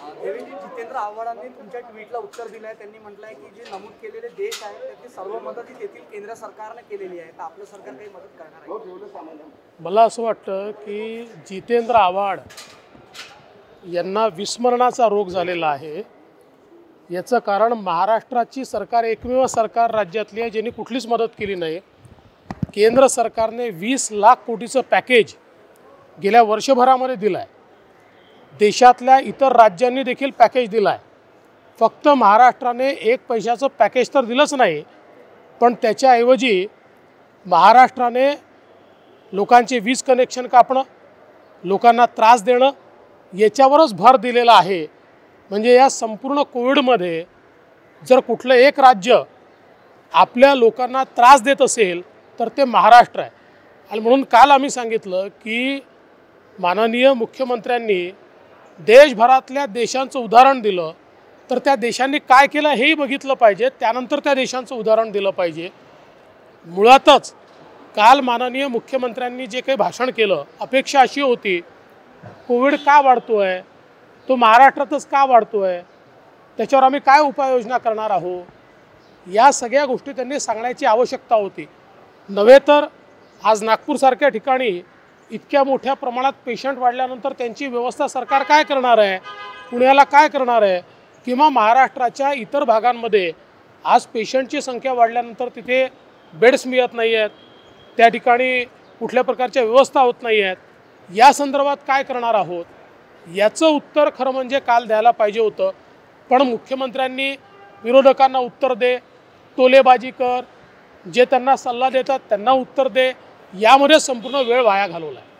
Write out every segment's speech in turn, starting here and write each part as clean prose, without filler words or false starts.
देवेंद्र जितेंद्र आव्हाडांनी तुमच्या ट्विटला उत्तर दिलं आहे. त्यांनी म्हटलं आहे की जे नमूद केलेले देश आहेत त्याची सर्व मदत ही तेथील केंद्र सरकारने केलेली आहे. तर आपलं सरकार काही मदत करणार आहे? मला असं वाटतं की जितेंद्र आव्हाड यांना विस्मरणाचा रोग झालेला आहे. याचं कारण महाराष्ट्राची सरकार एकमेव सरकार राज्यातली आहे ज्यांनी कुठलीच मदत केली नाही. केंद्र सरकारने 20 लाख कोटीचं पॅकेज गेल्या वर्षभरामध्ये दिलं आहे. देशातल्या इतर राज्यांनी देखील पॅकेज दिलं आहे. फक्त महाराष्ट्राने 1 पैशाचं पॅकेज तर दिलंच नाही, पण त्याच्याऐवजी महाराष्ट्राने लोकांचे वीज कनेक्शन कापणं, लोकांना त्रास देणं याच्यावरच भर दिलेला आहे. म्हणजे या संपूर्ण कोविडमध्ये जर कुठलं एक राज्य आपल्या लोकांना त्रास देत असेल तर ते महाराष्ट्र आहे. आणि म्हणून काल आम्ही सांगितलं की माननीय मुख्यमंत्र्यांनी देशभरातल्या देशांचं उदाहरण दिलं तर त्या देशांनी काय केलं हेही बघितलं पाहिजे, त्यानंतर त्या देशांचं उदाहरण दिलं पाहिजे. मुळातच काल माननीय मुख्यमंत्र्यांनी जे काही भाषण केलं, अपेक्षा अशी होती कोविड का वाढतो आहे, तो महाराष्ट्रातच का वाढतो आहे, त्याच्यावर आम्ही काय उपाययोजना करणार आहोत, या सगळ्या गोष्टी त्यांनी सांगण्याची आवश्यकता होती. नव्हे तर आज नागपूरसारख्या ठिकाणी इतक्या मोठ्या प्रमाणात पेशंट वाढल्यानंतर त्यांची व्यवस्था सरकार काय करणार आहे, पुण्याला काय करणार आहे, किंवा महाराष्ट्राच्या इतर भागांमध्ये आज पेशंटची संख्या वाढल्यानंतर तिथे बेड्स मिळत नाही आहेत, त्या ठिकाणी कुठल्या प्रकारच्या व्यवस्था होत नाही आहेत, या संदर्भात काय करणार आहोत याचं उत्तर खरं म्हणजे काल द्यायला पाहिजे होतं. पण मुख्यमंत्र्यांनी विरोधकांना उत्तर दे, टोलेबाजी कर, जे त्यांना सल्ला देतात त्यांना उत्तर दे, यामध्ये संपूर्ण वेळ वाया घालवला आहे.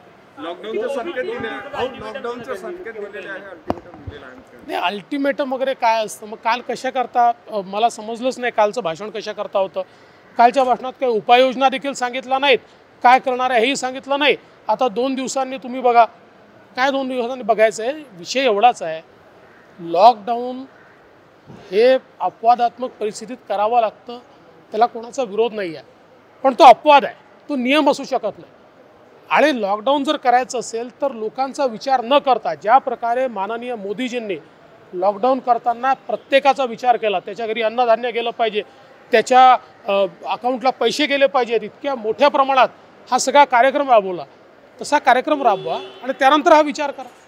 नाही, अल्टिमेटम वगैरे काय असतं, मग काल कशा करता मला समजलंच नाही. कालचं भाषण कशा करता होतं. कालच्या भाषणात काही उपाययोजना देखील सांगितल्या नाहीत, काय करणार आहे हेही सांगितलं नाही. आता 2 दिवसांनी तुम्ही बघा, काय 2 दिवसांनी बघायचं आहे, विषय एवढाच आहे. लॉकडाऊन हे अपवादात्मक परिस्थितीत करावं लागतं, त्याला कोणाचा विरोध नाही आहे, पण तो अपवाद आहे, तो नियम असू शकत नाही. आणि लॉकडाऊन जर करायचं असेल तर लोकांचा विचार न करता ज्या प्रकारे माननीय मोदीजींनी लॉकडाऊन करताना प्रत्येकाचा विचार केला, त्याच्या घरी अन्नधान्य गेलं पाहिजे, त्याच्या अकाउंटला पैसे गेले पाहिजेत, इतक्या मोठ्या प्रमाणात हा सगळा कार्यक्रम राबवला, तसा कार्यक्रम राबवा आणि त्यानंतर हा विचार करा.